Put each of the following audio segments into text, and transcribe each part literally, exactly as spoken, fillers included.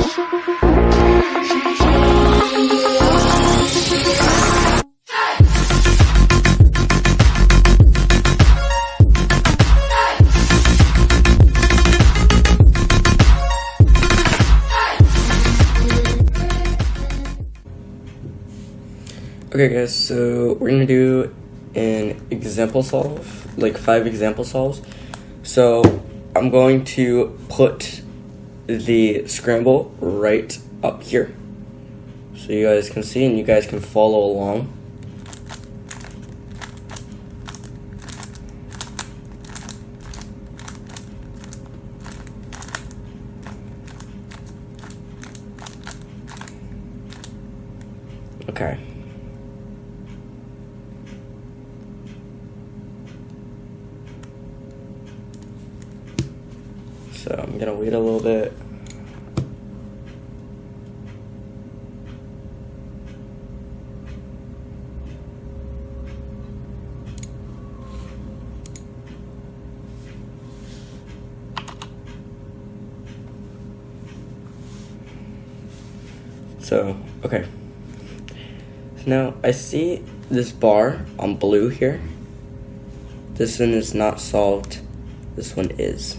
Okay guys, so we're gonna do an example solve, like five example solves. So I'm going to put the scramble right up here so you guys can see and you guys can follow along. Okay. So I'm gonna wait a little bit. So, okay. So now I see this bar on blue here. This one is not solved. This one is.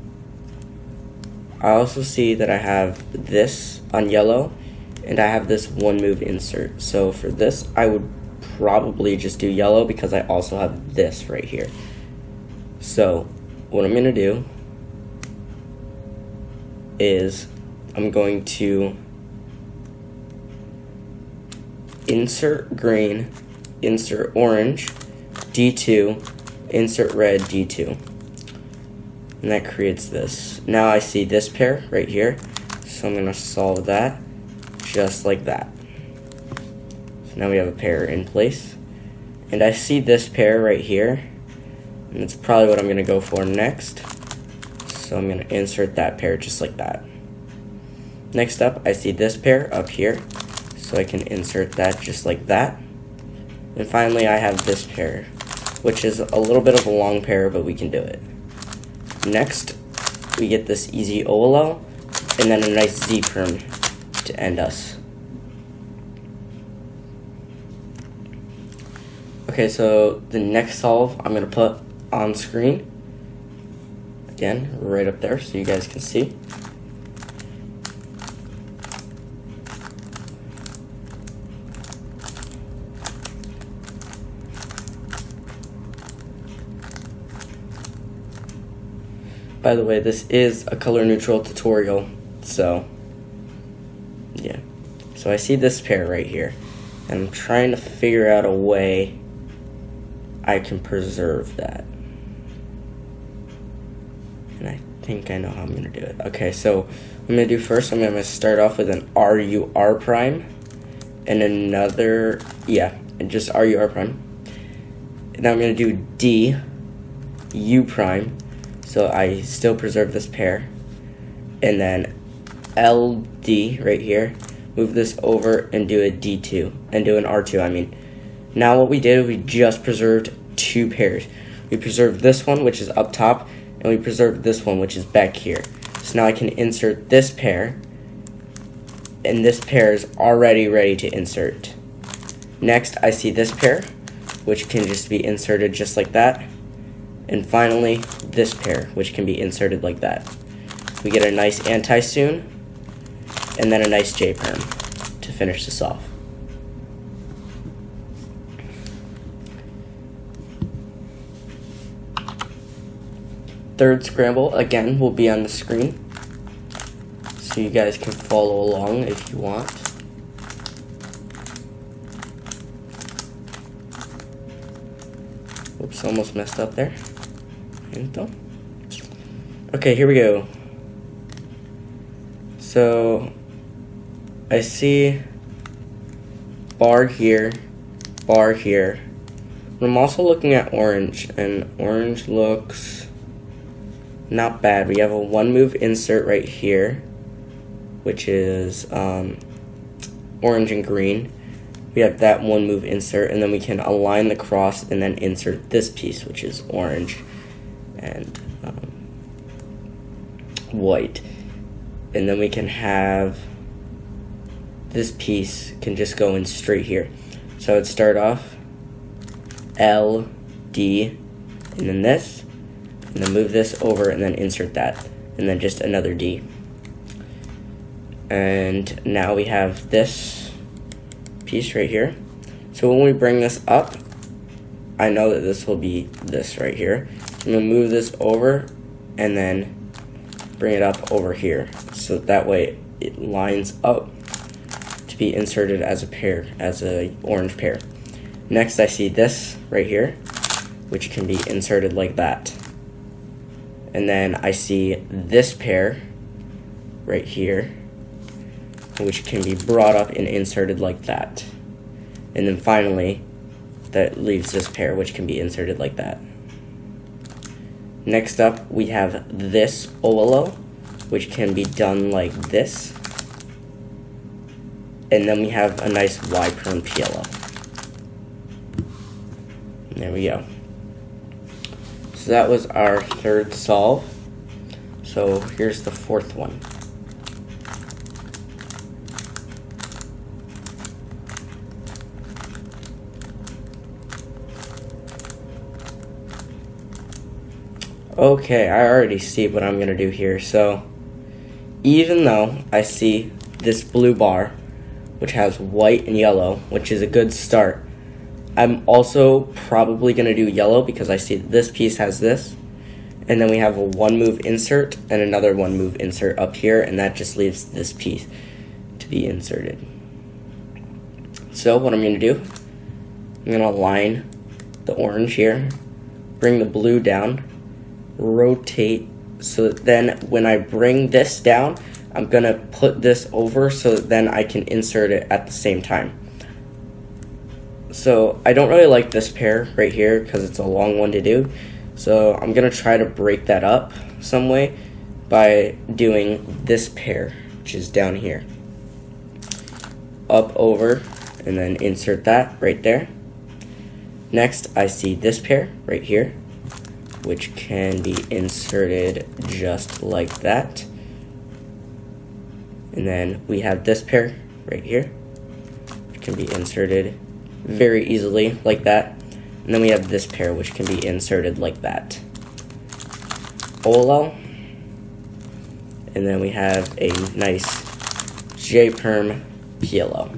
I also see that I have this on yellow, and I have this one move insert. So for this, I would probably just do yellow because I also have this right here. So what I'm gonna do is I'm going to insert green, insert orange, D two, insert red, D two. And that creates this. Now I see this pair right here, so I'm gonna solve that just like that. So now we have a pair in place. And I see this pair right here, and it's probably what I'm gonna go for next. So I'm gonna insert that pair just like that. Next up, I see this pair up here, so I can insert that just like that. And finally, I have this pair, which is a little bit of a long pair, but we can do it. Next, we get this easy O L L, and then a nice Z perm to end us. Okay, so the next solve I'm going to put on screen. Again, right up there so you guys can see. By the way, this is a color neutral tutorial, so yeah. So I see this pair right here, and I'm trying to figure out a way I can preserve that. And I think I know how I'm gonna do it. Okay, so what I'm gonna do first, I'm gonna start off with an R U R prime, and another, yeah, and just R U R prime. And now I'm gonna do D, U prime, so I still preserve this pair, and then L D right here, move this over and do a D two, and do an R two, I mean. Now what we did, we just preserved two pairs. We preserved this one, which is up top, and we preserved this one, which is back here. So now I can insert this pair, and this pair is already ready to insert. Next, I see this pair, which can just be inserted just like that. And finally, this pair, which can be inserted like that. We get a nice anti-soon, and then a nice J-perm to finish this off. Third scramble, again, will be on the screen, so you guys can follow along if you want. Oops, almost messed up there. Okay, here we go. So I see bar here, bar here. I'm also looking at orange, and orange looks not bad. We have a one move insert right here, which is um, orange and green. We have that one move insert, and then we can align the cross and then insert this piece, which is orange and um, white. and then we can have this piece can just go in straight here. So it'd start off L, D, and then this, and then move this over and then insert that, and then just another D. And now we have this piece right here. So when we bring this up, I know that this will be this right here. I'm gonna move this over and then bring it up over here. So that way it lines up to be inserted as a pair, as a orange pair. Next I see this right here, which can be inserted like that. And then I see this pair right here, which can be brought up and inserted like that. And then finally, that leaves this pair, which can be inserted like that. Next up, we have this O L O, which can be done like this. And then we have a nice Y-perm P L O. There we go. So that was our third solve. So here's the fourth one. Okay, I already see what I'm gonna do here. So even though I see this blue bar, which has white and yellow, which is a good start, I'm also probably gonna do yellow because I see this piece has this, and then we have a one move insert and another one move insert up here, and that just leaves this piece to be inserted. So what I'm gonna do, I'm gonna line the orange here, bring the blue down, rotate, so that then when I bring this down, I'm gonna put this over so that then I can insert it at the same time. So I don't really like this pair right here because it's a long one to do. So I'm gonna try to break that up some way by doing this pair, which is down here. Up, over, and then insert that right there. Next, I see this pair right here, which can be inserted just like that. And then we have this pair right here, which can be inserted very easily like that. And then we have this pair, which can be inserted like that. O L O. And then we have a nice J-perm P L O.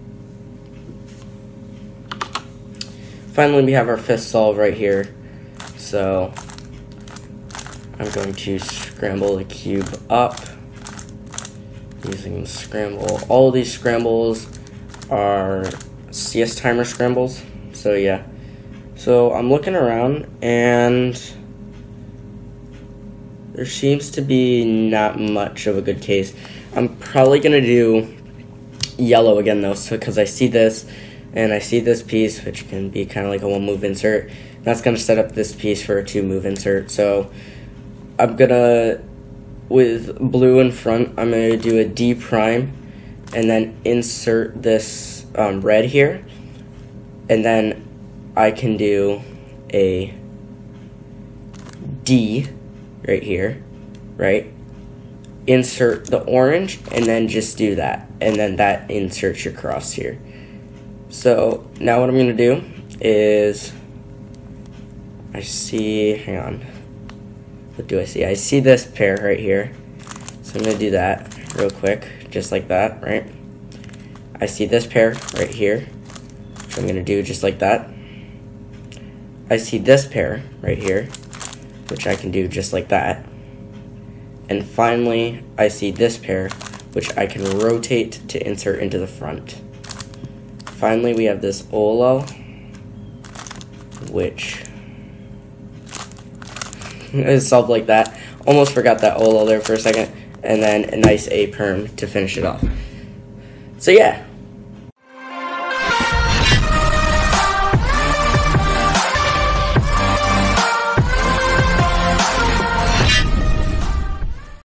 Finally, we have our fifth solve right here. So I'm going to scramble the cube up using the scramble. All of these scrambles are C S timer scrambles. So yeah. So I'm looking around and there seems to be not much of a good case. I'm probably gonna do yellow again though, so because I see this and I see this piece, which can be kind of like a one move insert. That's gonna set up this piece for a two move insert. So I'm gonna, with blue in front, I'm gonna do a D prime and then insert this um, red here, and then I can do a D right here, right? Insert the orange and then just do that, and then that inserts your cross here. So now what I'm gonna do is, I see, hang on, what do I see? I see this pair right here, so I'm gonna do that real quick, just like that, right? I see this pair right here, which I'm gonna do just like that. I see this pair right here, which I can do just like that. And finally, I see this pair, which I can rotate to insert into the front. Finally, we have this O L O, which is solved like that. Almost forgot that O L O there for a second. And then a nice A perm to finish it off. So yeah,